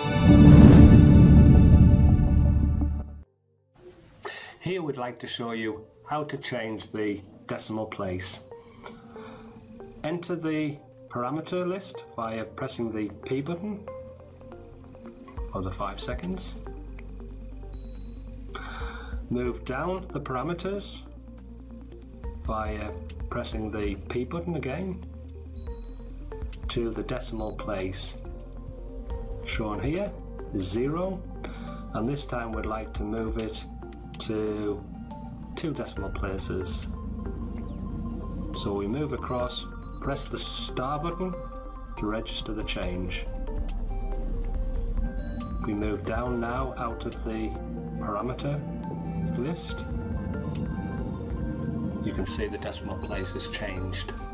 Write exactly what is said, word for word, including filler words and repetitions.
Here we'd like to show you how to change the decimal place. Enter the parameter list via pressing the P button for the five seconds. Move down the parameters via pressing the P button again to the decimal place. Shown here is zero, and this time we'd like to move it to two decimal places. So we move across, press the star button to register the change. We move down now out of the parameter list. You can see the decimal place has changed.